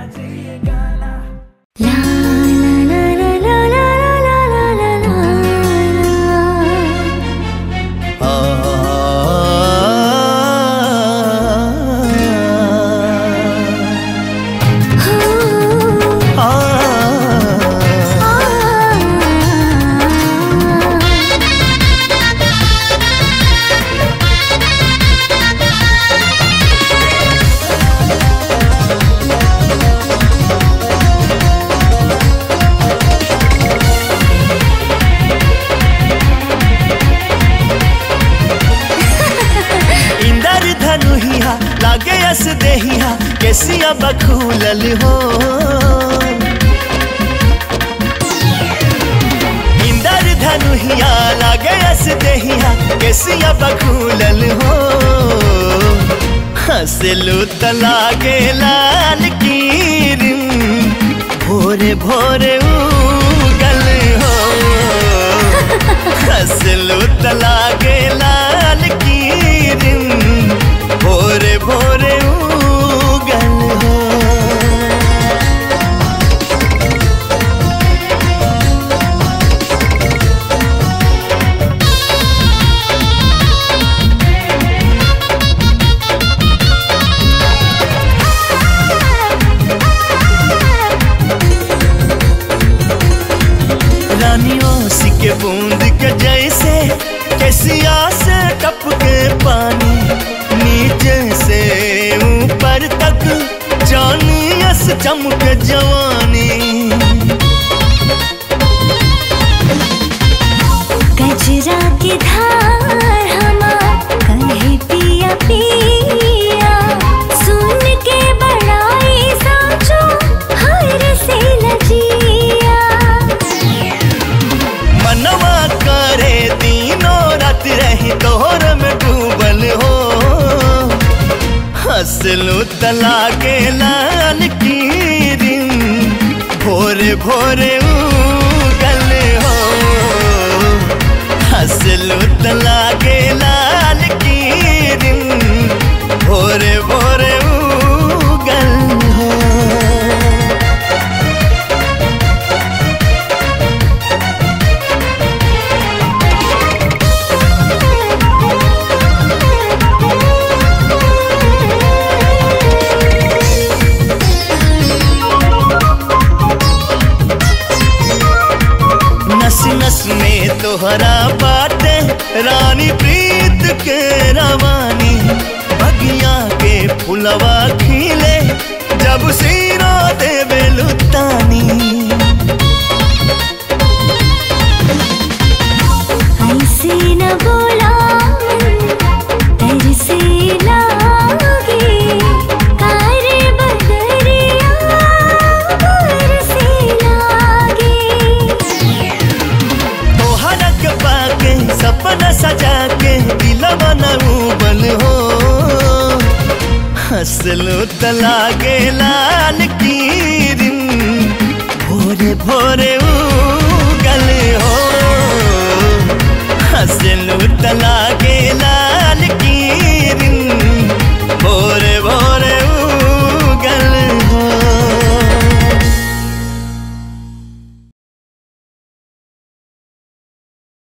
देहिया कैसिया बखूलल हो इंदर धनुहिया लागे अस देहिया कैसिया बखूलल हो हंसलू त लागे लाल कीरिन भोरे भोरे उगल हो हंसलू त लागे लाल कीरिन भोरे भोरे उगल हो। रानियों सी के बूंद के जैसे कैसिया से टपके पानी नीचे से ऊपर तक जानियस चमक जवानी गजरा की धार हमार कहे पिया पिया सुन के बड़ाई साचो हर से लजिया मनवा करे दिनों रात रही तोहर में डूबल हो हंसलू त लागे लाल कीरिन भोरे भोरे उगल हो हंसलू त लागे लाल कीरिन भोरे भोरे उगल हो। नस नस में तोहरा बाटे रानी प्रीत के रवानी बगिया के फुलवा खिले जब सीना देवे लुतानी ऐसे न बोला तरसे लागे कारे बदरिया बरसे लागे तोहरा के पाके सपना सजा के दिलवा न उबल हो हंसलू त लागे लाल कीरिन भोरे भोरे उगल हो हंसलू त